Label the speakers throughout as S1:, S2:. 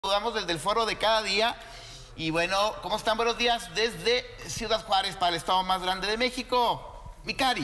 S1: Saludamos desde el foro de cada día. Y bueno, ¿cómo están? Buenos días desde Ciudad Juárez, para el estado más grande de México. Micari.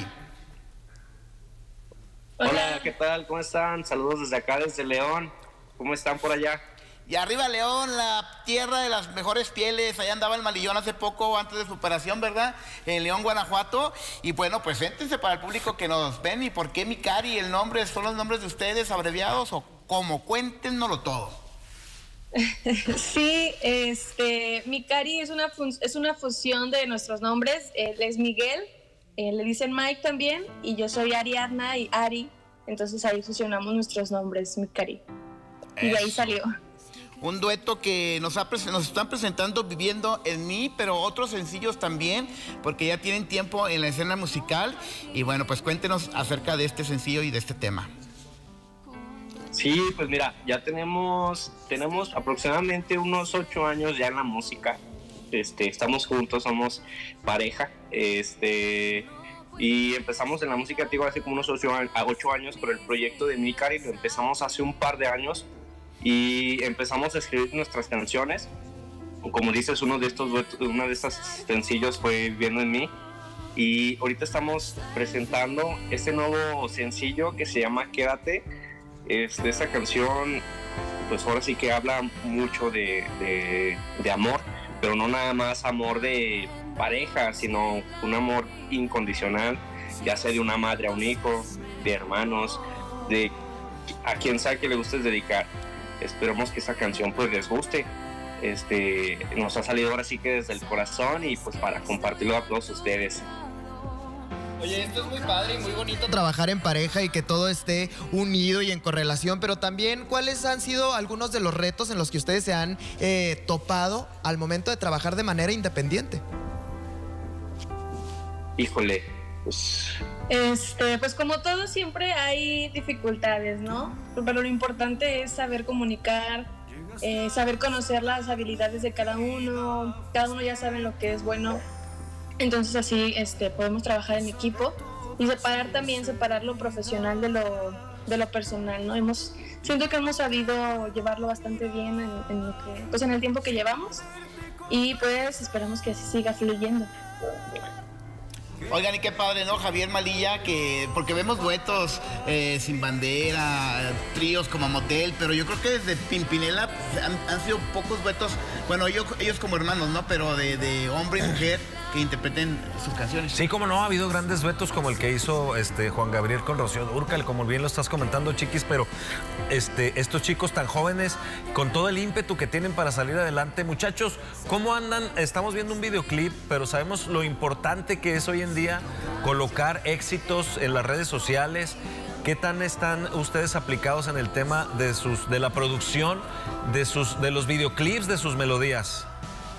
S2: Hola, ¿qué tal? ¿Cómo están? Saludos desde acá, desde León. ¿Cómo están por allá?
S1: Y arriba León, la tierra de las mejores pieles. Allá andaba el Malillón hace poco, antes de su operación, ¿verdad? En León, Guanajuato. Y bueno, preséntense para el público que nos ven. ¿Y por qué Micari? ¿El nombre son los nombres de ustedes abreviados o cómo? Cuéntenoslo todo.
S3: Sí, Micari es una fusión de nuestros nombres. Él es Miguel, le dicen Mike también, y yo soy Ariadna y Ari. Entonces ahí fusionamos nuestros nombres, Micari. Y de ahí salió.
S1: Un dueto que nos están presentando Viviendo en Mí, pero otros sencillos también, porque ya tienen tiempo en la escena musical. Y bueno, pues cuéntenos acerca de este sencillo y de este tema.
S2: Sí, pues mira, ya tenemos aproximadamente unos 8 años ya en la música. Estamos juntos, somos pareja. Y empezamos en la música, te digo, hace como unos 8 años, pero el proyecto de Micari lo empezamos hace un par de años y empezamos a escribir nuestras canciones. Como dices, uno de estos sencillos fue Viviendo en Mí. Y ahorita estamos presentando este nuevo sencillo que se llama Quédate. Esta canción, pues ahora sí que habla mucho de amor, pero no nada más amor de pareja, sino un amor incondicional, ya sea de una madre a un hijo, de hermanos, de a quien sea que le guste dedicar. Esperemos que esta canción pues les guste. Nos ha salido ahora sí que desde el corazón y pues para compartirlo a todos ustedes.
S4: Oye, esto es muy padre y muy bonito trabajar en pareja y que todo esté unido y en correlación, pero también, ¿cuáles han sido algunos de los retos en los que ustedes se han topado al momento de trabajar de manera independiente?
S2: Híjole, pues...
S3: Pues como todo siempre hay dificultades, ¿no? Pero lo importante es saber comunicar, saber conocer las habilidades de cada uno ya sabe lo que es bueno. Entonces así podemos trabajar en equipo y separar lo profesional de lo personal, ¿no? Siento que hemos sabido llevarlo bastante bien en el tiempo que llevamos y pues esperamos que así siga fluyendo.
S1: Oigan, y qué padre, ¿no? Javier Malilla, porque vemos duetos Sin Bandera, tríos como Motel, pero yo creo que desde Pimpinela han sido pocos duetos, bueno, ellos como hermanos, ¿no? Pero de hombre y mujer que interpreten sus canciones.
S5: Sí, como no, ha habido grandes duetos como el que hizo Juan Gabriel con Rocío Dúrcal, como bien lo estás comentando, Chiquis, pero estos chicos tan jóvenes, con todo el ímpetu que tienen para salir adelante. Muchachos, ¿cómo andan? Estamos viendo un videoclip, pero sabemos lo importante que es hoy en día colocar éxitos en las redes sociales. ¿Qué tan están ustedes aplicados en el tema de la producción, de los videoclips, de sus melodías?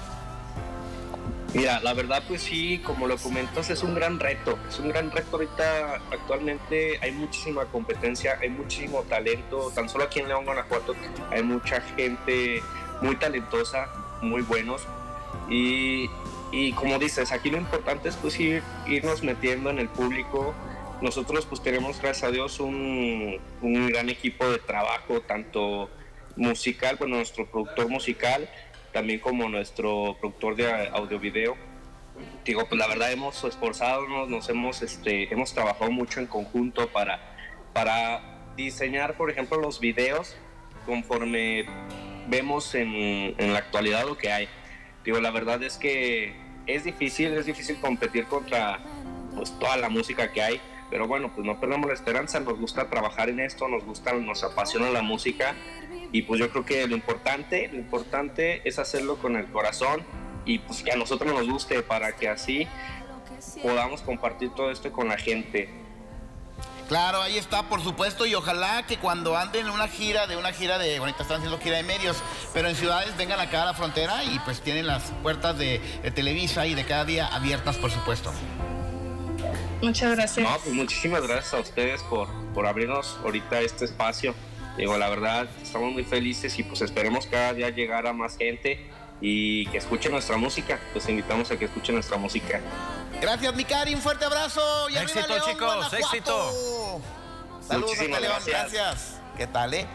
S2: Mira, la verdad pues sí, como lo comentas, es un gran reto. Es un gran reto ahorita. Actualmente hay muchísima competencia, hay muchísimo talento. Tan solo aquí en León, Guanajuato, hay mucha gente muy talentosa, muy buenos. Y como dices, aquí lo importante es pues irnos metiendo en el público. Nosotros pues tenemos, gracias a Dios, un gran equipo de trabajo, tanto musical, bueno, nuestro productor musical, también como nuestro productor de audio-video. Digo, pues la verdad hemos esforzado, hemos trabajado mucho en conjunto para diseñar, por ejemplo, los videos conforme vemos en la actualidad lo que hay. Digo, la verdad es que es difícil competir contra pues toda la música que hay, pero bueno, pues no perdamos la esperanza, nos gusta trabajar en esto, nos apasiona la música. Y pues yo creo que lo importante es hacerlo con el corazón y pues que a nosotros nos guste para que así podamos compartir todo esto con la gente.
S1: Claro, ahí está, por supuesto, y ojalá que cuando anden en una gira de, ahorita están haciendo gira de medios, pero en ciudades vengan acá a la frontera y pues tienen las puertas de Televisa y de Cada Día abiertas, por supuesto.
S3: Muchas gracias.
S2: No, pues muchísimas gracias a ustedes por abrirnos ahorita este espacio. Digo, la verdad, estamos muy felices y pues esperemos cada día llegar a más gente y que escuchen nuestra música. Los invitamos a que escuchen nuestra música.
S1: Gracias, Micari, un fuerte abrazo. Y
S5: éxito,
S1: León,
S5: chicos,
S1: Guanajuato.
S5: éxito.
S1: Saludos
S2: Muchísimas
S1: hasta León,
S2: gracias.
S1: gracias. ¿Qué tal,